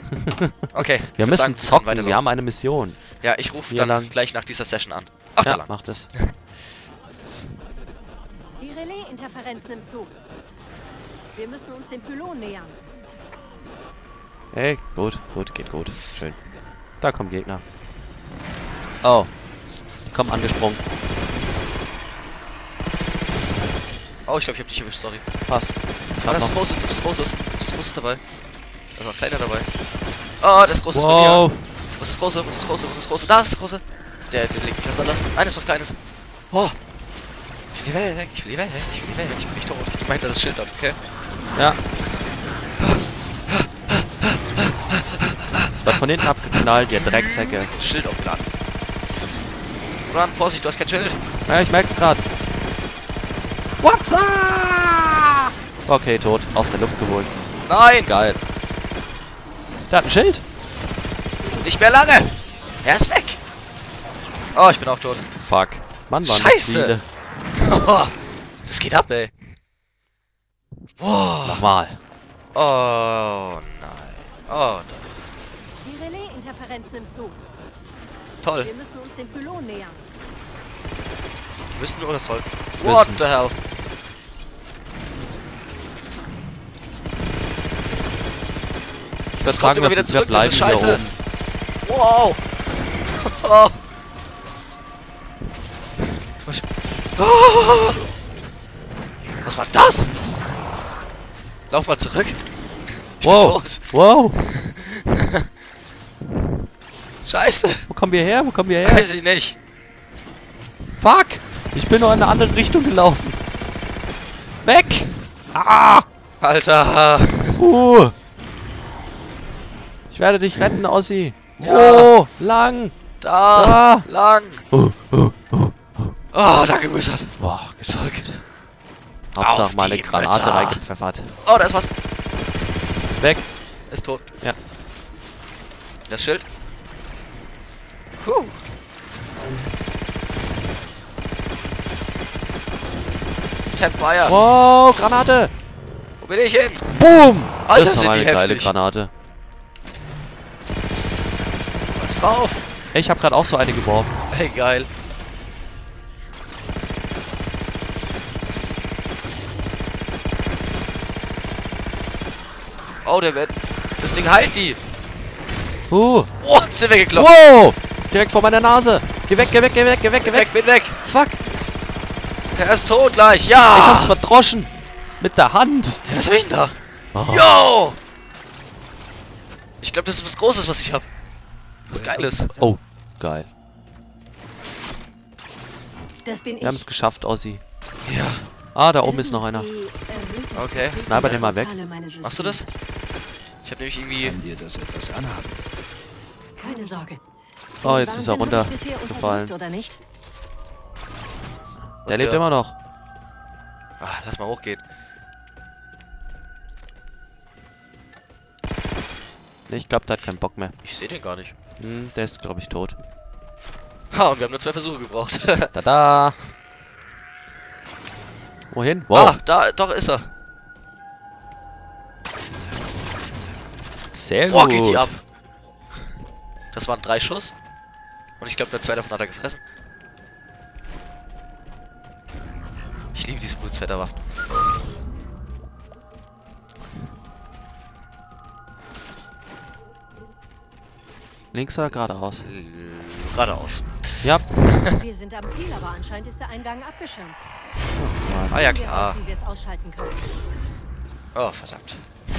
Okay, Wir müssen sagen, zocken, wir haben eine Mission. Ja, ich rufe Hier dann lang. gleich nach dieser Session an. Ach, da Ja, lang. macht es. Die Relais-Interferenzen im Zug. Wir müssen uns dem Pylon nähern. Hey, gut, geht gut. Schön. Da kommen Gegner. Oh. Die kommen angesprungen. Oh, ich glaube, ich habe dich erwischt, sorry. Passt. Ich hab Das ist noch. Großes, das ist Großes. Das ist Großes dabei. Da ist noch ein kleiner dabei. Oh, das Große ist bei Wow. mir. Was ist das Große? Was ist das Große? Was ist das Große? Da ist das Große. Der legt mich auseinander. Nein, das ist was Kleines. Oh. Ich will die Welt weg. Ich will die Welt weg. Ich will die Welt weg. Ich bin nicht tot. Ich meine das Schild an, okay? Ja. Wird von hinten abgeknallt, ihr Drecksäcke. Das Schild aufgeladen. Run, Vorsicht, du hast kein Schild. Ja, ich merk's grad. What's up? Okay, tot. Aus der Luft geholt. Nein! Geil. Der hat ein Schild. Nicht mehr lange! Er ist weg! Oh, ich bin auch tot. Fuck. Mann, waren das Scheiße. viele. Das geht ab, ey. Boah. Nochmal. Oh nein. Oh, Die Relais-Interferenzen im Zug. toll. Wir müssen uns dem Pylon nähern. Müssen oder sollten? Müssen. What the hell? Ich Das würde kommt sagen, immer wieder wir zurück, das bleiben ist hier scheiße. oben. Wow! Oh. Oh. Was war das? Lauf mal zurück. Ich bin Wow. tot. Wow. Scheiße. Wo kommen wir her? Wo kommen wir her? Weiß ich nicht. Fuck. Ich bin nur in eine andere Richtung gelaufen. Weg. Ah. Alter. Ich werde dich retten, Ossi. Ja. Oh, lang. Da. Da. Lang. Oh. Oh, danke, Wizard. Boah, Zurück. Hauptsache Auf mal eine die Granate Mütter. reingepfeffert. Oh, da ist was. Weg. Ist tot. Ja. Das Schild. Puh. Tapfire. Wow, Granate. Wo bin ich hin? Boom. Alter, Das sind war die eine geile heftig. Granate. Was drauf? Ich habe gerade auch so eine geworfen. Ey, geil. Oh, der wird. Das Ding heilt die. Oh, jetzt sind wir geklopft. Wow. Direkt vor meiner Nase. Geh weg, geh weg, geh weg, geh weg, geh weg. Weg, bin weg. Fuck. Er ist tot gleich. Ich hab's Ja. verdroschen. Mit der Hand. Was hab ich denn da? Oh. Yo! Ich glaube, das ist was Großes, was ich hab. Was Geiles. Oh, geil. Das bin Wir haben ich. es geschafft, Ossi. Ja. Ah, da oben ist noch einer. Okay. Sniper den mal weg. Machst du das? Ich hab nämlich irgendwie. Kann dir das etwas anhaben? Keine Sorge. Oh, jetzt ist er Wahnsinn hab ich bisher runtergefallen. unterdrückt, oder nicht? Der lebt immer noch. Ah, lass mal hochgehen. Nee, ich glaube, der hat keinen Bock mehr. Ich sehe den gar nicht. Der ist, glaube ich, tot. Ha, und wir haben nur 2 Versuche gebraucht. Tada! Wohin? Wow. Ah, da, doch ist er. Sehr Boah, gut. geht die ab. Das waren 3 Schuss. Und ich glaube, der 2 davon hat er gefressen. Ich liebe diese Blutsfetterwaffen. Links oder geradeaus? Geradeaus. Ja. Wir sind am Ziel, aber anscheinend ist der Eingang abgeschirmt. Ah ja, Finden wir klar. aus, wie wir es ausschalten können. Oh, verdammt.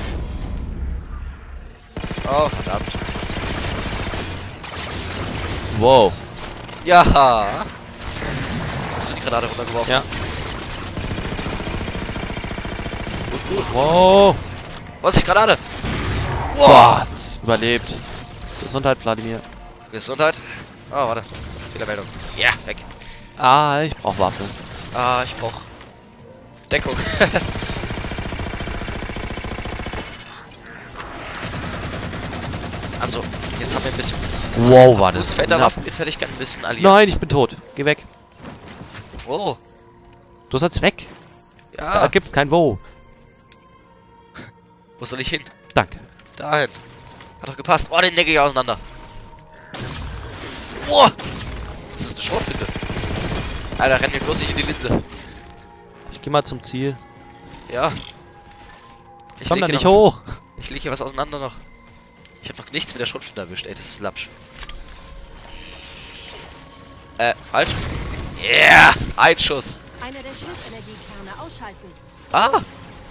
Oh, verdammt. Wow. Ja. Hast du die Granate runtergeworfen? Ja. Wow. Was ist die Granate? Boah. Überlebt. Gesundheit, Vladimir. Gesundheit. Oh, warte. Fehlermeldung. Ja, weg. Ah, ich brauch Waffe. Ah, ich brauch Deckung. Also, jetzt haben wir ein bisschen. Wow, war das Blutsfetterwaffen. Jetzt werde ich gerne ein bisschen Allianz. Nein, ich bin tot. Geh weg. Oh. Du sollst weg. Da Ja. gibt's kein Wo. Wo soll ich hin? Danke. Dahin. Hat doch gepasst. Oh, den necke ich auseinander. Boah! Das ist eine Schrotflinte. Alter, renn mir bloß nicht in die Linse. Ich geh mal zum Ziel. Ja. Ich Komm leg da hier nicht noch hoch. Ich lege hier was auseinander noch. Ich habe noch nichts mit der Schrotflinte erwischt, ey. Das ist Lapsch. Falsch. Yeah! Ein Schuss. Einer der Schildenergiekerne ausschalten. Ah!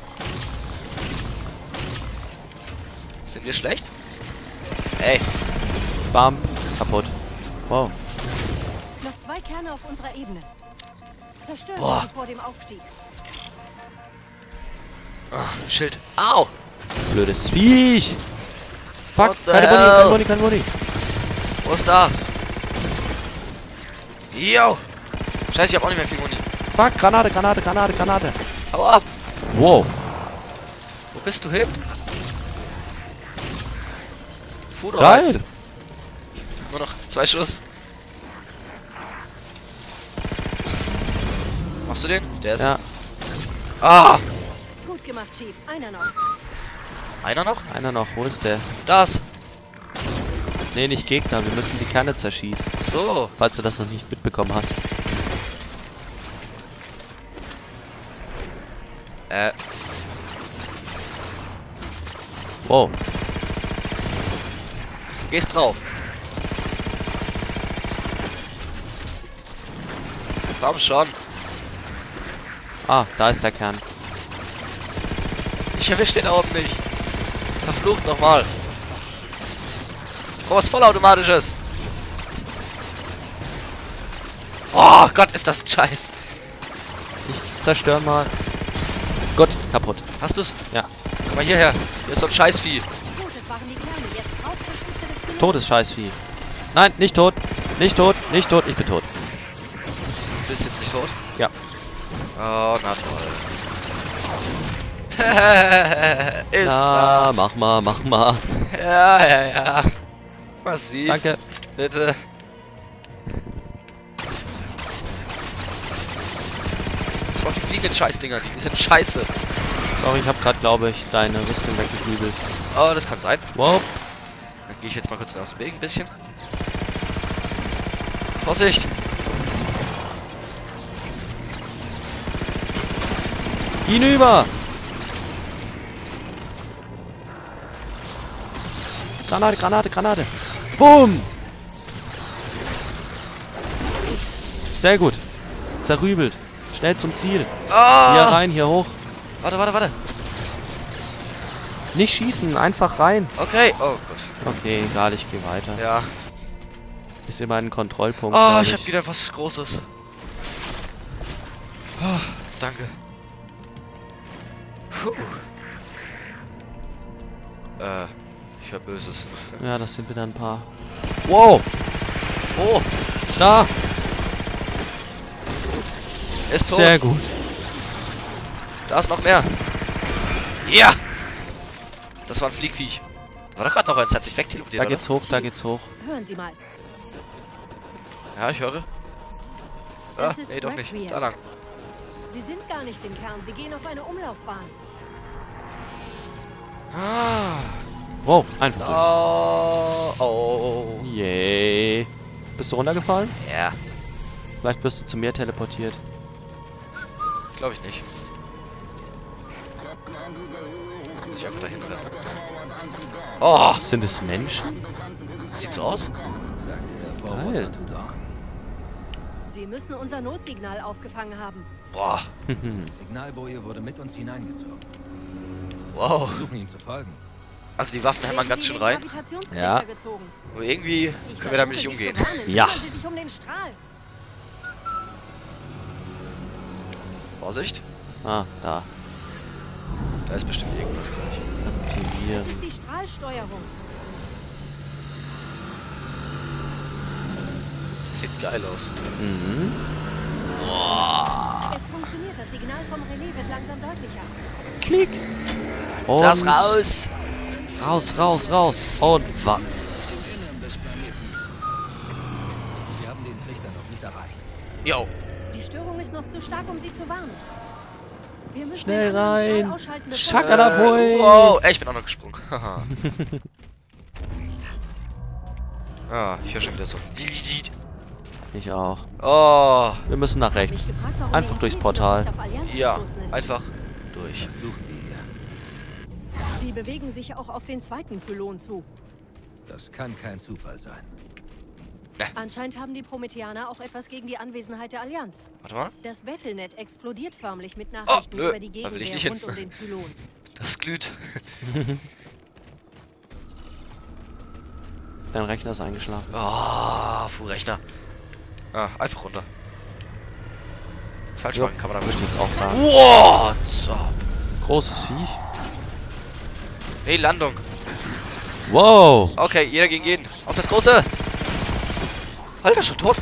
Sind wir schlecht? Ey, Bam. Kaputt. Wow. Noch 2 Kerne auf unserer Ebene. Zerstören Boah. sie vor dem Aufstieg. Schild. Au! Blödes Viech. Fuck. What the Keine hell? Muni, kein Muni. Wo ist da? Yo! Scheiße, ich hab auch nicht mehr viel Muni. Fuck. Granate, Granate, Granate, Granate. Hau ab! Wow. Wo bist du hin? Food Geil. Nur noch 2 Schuss. Machst du den? Der ist. Ja. Ah! Gut gemacht, Chief. Einer noch. Einer noch? Einer noch. Wo ist der? Das! Nee, nicht Gegner. Wir müssen die Kerne zerschießen. Ach so. Falls du das noch nicht mitbekommen hast. Wow. Gehst drauf. Komm schon. Ah, da ist der Kern. Ich erwisch den da oben nicht. Verflucht nochmal. Oh, was vollautomatisches. Oh Gott, ist das ein Scheiß. Ich zerstöre mal. Gut, kaputt. Hast du's? Ja. Komm mal hierher. Hier ist so ein Scheißvieh. Gut, es waren die Kerne. Jetzt auf zur Spitze des Piloten. Totes Scheißvieh. Nein, nicht tot. Nicht tot, nicht tot. Ich bin tot. Du bist jetzt nicht tot? Ja. Oh, na toll. Ist Ja, klar. mach mal, mach mal. Ja. Massiv. Danke. Bitte. Das waren die fliegenden Scheißdinger, die sind scheiße. Sorry, ich habe gerade, glaube ich, deine Rüstung weggekübelt. Oh, das kann sein. Wow. Dann gehe ich jetzt mal kurz aus dem Weg ein bisschen. Vorsicht! Hinüber! Granate, Granate, Granate. Boom! Sehr gut. Zerrübelt. Schnell zum Ziel. Hier Ah! rein, hier hoch. Warte. Nicht schießen, einfach rein. Okay. Oh Gott. Okay, egal, ich gehe weiter. Ja. Ist immer ein Kontrollpunkt. Oh, glaub ich habe wieder was Großes. Oh, danke. Puh. Ich höre Böses. Ja, das sind wieder ein paar. Wow! Oh, Da! er ist tot. Sehr gut. Da ist noch mehr. Ja! Das war ein Fliegviech. Da war doch gerade noch eins, hat sich wegteleportiert, Da oder? geht's hoch, da geht's hoch. Hören Sie mal. Ja, ich höre. Ah, Das ist nee, doch nicht. Requiem. Da lang. Sie sind gar nicht im Kern. Sie gehen auf eine Umlaufbahn. Ah. Wow, einfach. Oh. Yay. Bist du runtergefallen? Ja, Vielleicht bist du zu mir teleportiert. glaube ich nicht. Muss ich einfach dahin rennen. Oh, Sind es Menschen? sieht so aus. Geil. Sie müssen unser Notsignal aufgefangen haben. Boah, Signalboje wurde mit uns hineingezogen. wow. Versuchen ihn zu folgen. Also die Waffen hämmern ganz schön Sie rein. in den Gravitationsfilter Ja. gezogen. Aber irgendwie Ich können wir damit nicht versuche, Sie umgehen. zu warnen. Ja. Kümmern Sie sich um den Strahl. Vorsicht. Ah, da. Da ist bestimmt irgendwas gleich. Das Aktivieren. ist die Strahlsteuerung. Das sieht geil aus. Mhm. Es funktioniert. Das Signal vom Relais wird langsam deutlicher. Klick. Und Saß raus. Raus, raus, raus. Und was? Wir haben den Trichter noch nicht erreicht. Jo. Die Störung ist noch zu stark, um sie zu warnen. Wir müssen Schnell den anderen Strahl rein. ausschalten, bevor Schakala. Boy. Wow, ey, ich bin auch noch gesprungen. Haha. Ah, ich höre schon wieder so. Ich auch. Oh, Wir müssen nach rechts. Mich gefragt, warum Einfach der durchs Infinity Portal. noch nicht auf Allianz ja, gestoßen ist. einfach durch. Was suchen die hier? Sie bewegen sich auch auf den zweiten Pylon zu. Das kann kein Zufall sein. Anscheinend haben die Prometheaner auch etwas gegen die Anwesenheit der Allianz. Warte mal. Das Battlenet explodiert förmlich mit Nachrichten nö, über die da will ich Gegenwehr nicht hin. rund um den Pylon. Das glüht. Dein Rechner ist eingeschlafen. Oh, Rechner. Ah, einfach runter. Falsch Jo, machen kann man da würde ich bestimmt. jetzt auch sagen. Wow, so. Großes Viech. Nee, Landung. Wow. Okay, jeder gegen jeden. Auf das große. Alter, schon tot.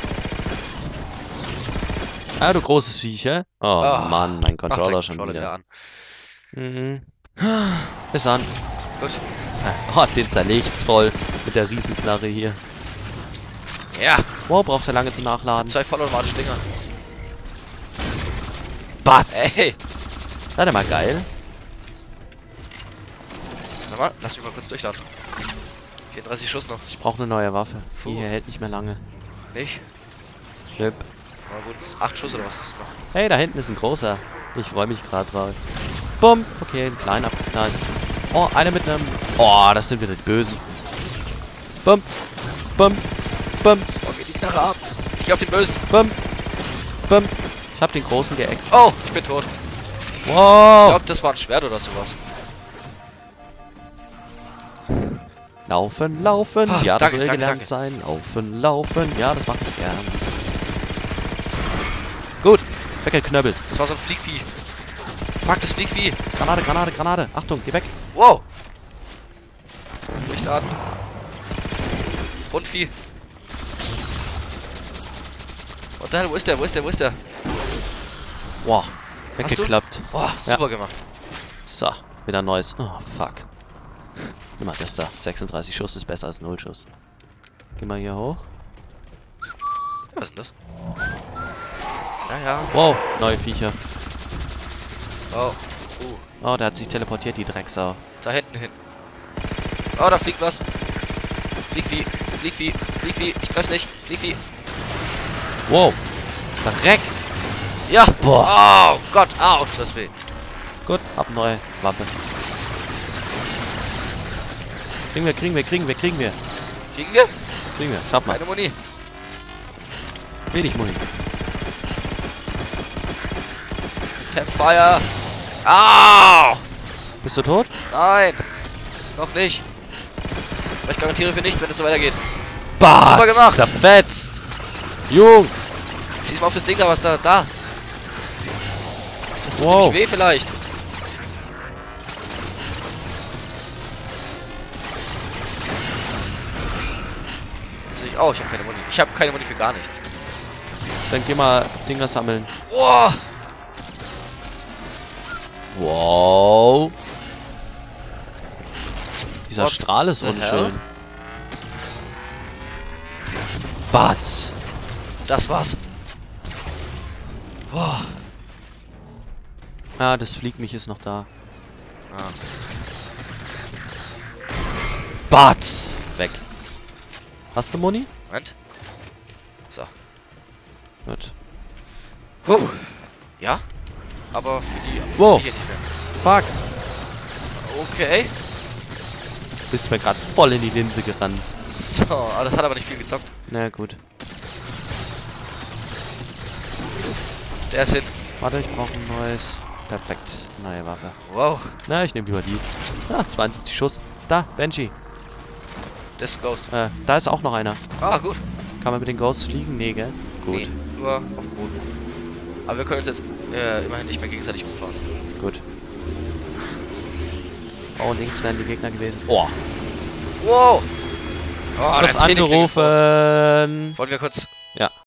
Ah, du großes Viech, hä? Oh Ah. Mann, mein Macht der Controller schon Controller wieder. an. Mhm. Bis an. Gut. Oh, den zerlegt's voll. Mit der Riesenknarre hier. Ja, Wow, braucht er lange zu nachladen. 2 vollautomatische Dinger. Batz! Ey. Warte mal, geil. Warte mal, lass mich mal kurz durchladen. 34 Schuss noch. Ich brauche eine neue Waffe. Die Puh. hier hält nicht mehr lange. Nicht? Yep. Na gut, 8 Schuss oder was ist das noch? Hey, da hinten ist ein großer. Ich freue mich gerade drauf. Bumm. Okay, ein kleiner abgeknallt. Oh, einer mit einem... Oh, das sind wieder die Bösen. Bumm. Bumm. Bumm. Oh, geht die Knarre ab. Ich geh auf den Bösen. Bumm. Bumm. Ich hab den großen geäxt. Oh, ich bin tot. Ich Wow. glaube, das war ein Schwert oder sowas. Laufen, laufen. Ah, Ja, das danke, soll danke, gelernt danke. sein. Laufen, laufen. Ja, das mache ich gern. Gut. Weggeknöppelt. Das war so ein Fliegvieh. Fuck, das Fliegvieh. Granate, Granate, Granate. Achtung, geh weg. Wow. Durchladen. Rundvieh. What the hell, wo ist der? Wo ist der? Wo ist der? Wow. Hast du? Weggeklappt. Boah, super gemacht. So, wieder ein neues. Oh, fuck. Nimm mal das da. 36 Schuss ist besser als 0 Schuss. Geh mal hier hoch. Was ist denn das? Ja, ja. Wow, neue Viecher. Oh. Oh, der hat sich teleportiert, die Drecksau. Da hinten hin. Oh, da fliegt was. Fliegvieh. Fliegvieh. Fliegvieh. Ich treffe nicht. Fliegvieh. Wow. Verreck. Ja. Boah. Oh Gott. Au. Das weh. Gut, hab neue Waffe. Kriegen wir. Kriegen wir? Kriegen wir. Schaff mal. Keine Muni. Wenig Muni. Campfire. Au. Bist du tot? Nein. Noch nicht. Aber ich garantiere für nichts, wenn es so weitergeht. Bah, Super gemacht. Zerfetzt. Jung. Schieß mal auf das Ding da, was da. Da. Das tut Wow. nämlich weh vielleicht. Jetzt sehe ich. Oh, ich habe keine Muni. Ich habe keine Muni für gar nichts. Dann geh mal Dinger sammeln. Oh. Wow. Dieser What Strahl ist the hell? unschön. Batz. Das war's. Boah. Ah, das Fliegmich ist noch da. Ah. Batz. Weg. Hast du Muni? Moment. So. Gut. Puh. Ja. Aber für die Wow. hier nicht mehr. Fuck. Okay. Bist mir gerade voll in die Linse gerannt. So, aber das hat aber nicht viel gezockt. Na gut. Der ist hin. Warte, ich brauche ein neues. Perfekt. Neue Waffe. Wow. Na, ich nehme lieber die. Ah, 72 Schuss. Da, Banshee. Das ist Ghost. Da ist auch noch einer. Ah, gut. Kann man mit den Ghosts fliegen? Nee, gell? Gut. Nee, nur auf dem Boden. Aber wir können uns jetzt immerhin nicht mehr gegenseitig umfahren. Gut. Oh, links wären die Gegner gewesen. Oh, Wow! Oh, das der Zähneklinge vor. angerufen. Wollen wir kurz... Ja.